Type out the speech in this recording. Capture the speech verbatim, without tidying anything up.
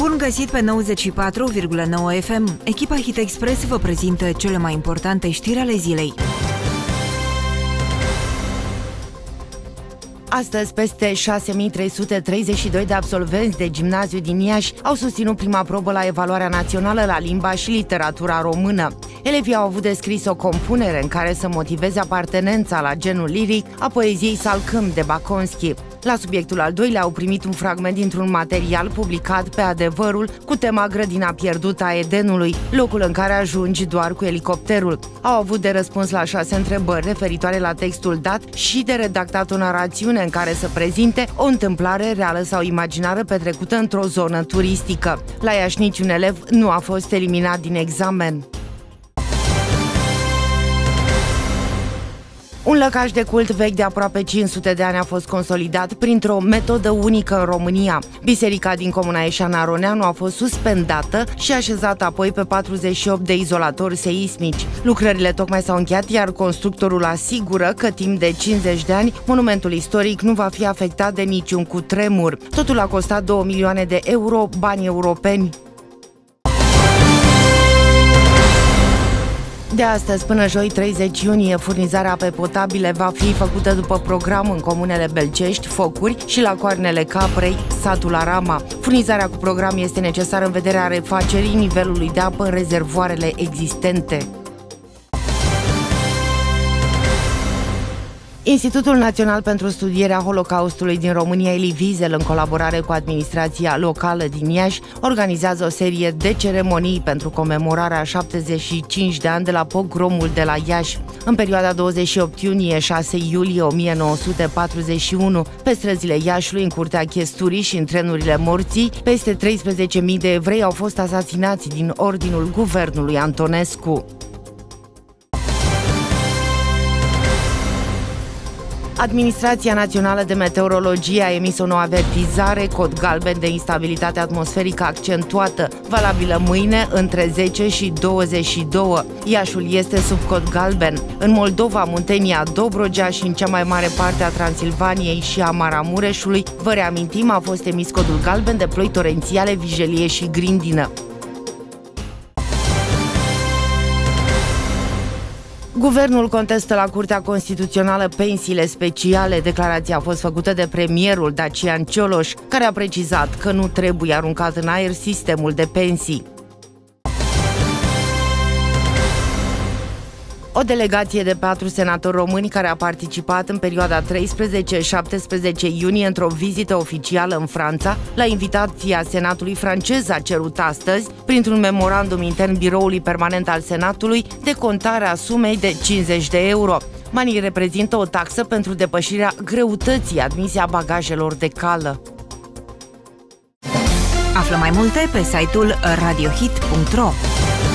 Bun găsit pe nouăzeci și patru virgulă nouă F M. Echipa Hit Express vă prezintă cele mai importante știri ale zilei. Astăzi, peste șase mii trei sute treizeci și doi de absolvenți de gimnaziu din Iași au susținut prima probă la evaluarea națională la limba și literatura română. Elevii au avut de scris o compunere în care să motiveze apartenența la genul liric a poeziei Salcâm de Baconski. La subiectul al doilea au primit un fragment dintr-un material publicat pe Adevărul cu tema Grădina pierdută a Edenului, locul în care ajungi doar cu elicopterul. Au avut de răspuns la șase întrebări referitoare la textul dat și de redactat o narațiune în care să prezinte o întâmplare reală sau imaginară petrecută într-o zonă turistică. La Iași niciun elev nu a fost eliminat din examen. Un lăcaș de cult vechi de aproape cinci sute de ani a fost consolidat printr-o metodă unică în România. Biserica din comuna Eșana-Roneanu a fost suspendată și așezată apoi pe patruzeci și opt de izolatori seismici. Lucrările tocmai s-au încheiat, iar constructorul asigură că timp de cincizeci de ani monumentul istoric nu va fi afectat de niciun cutremur. Totul a costat două milioane de euro, bani europeni. De astăzi până joi, treizeci iunie, furnizarea apei potabile va fi făcută după program în comunele Belcești, Focuri și la Coarnele Caprei, satul Arama. Furnizarea cu program este necesară în vederea refacerii nivelului de apă în rezervoarele existente. Institutul Național pentru Studierea Holocaustului din România, Elie Wiesel, în colaborare cu administrația locală din Iași, organizează o serie de ceremonii pentru comemorarea șaptezeci și cinci de ani de la pogromul de la Iași. În perioada douăzeci și opt iunie - șase iulie o mie nouă sute patruzeci și unu, pe străzile Iașiului, în curtea Chesturii și în trenurile morții, peste treisprezece mii de evrei au fost asasinați din ordinul guvernului Antonescu. Administrația Națională de Meteorologie a emis o nouă avertizare, cod galben de instabilitate atmosferică accentuată, valabilă mâine între zece și douăzeci și doi. Iașul este sub cod galben. În Moldova, Muntenia, Dobrogea și în cea mai mare parte a Transilvaniei și a Maramureșului, vă reamintim, a fost emis codul galben de ploi torențiale, vijelie și grindină. Guvernul contestă la Curtea Constituțională pensiile speciale. Declarația a fost făcută de premierul Dacian Cioloș, care a precizat că nu trebuie aruncat în aer sistemul de pensii. O delegație de patru senatori români care a participat în perioada treisprezece - șaptesprezece iunie într-o vizită oficială în Franța, la invitația Senatului francez, a cerut astăzi, printr-un memorandum intern Biroului Permanent al Senatului, decontarea sumei de cincizeci de euro. Banii reprezintă o taxă pentru depășirea greutății admise a bagajelor de cală. Află mai multe pe site-ul radio hit punct ro.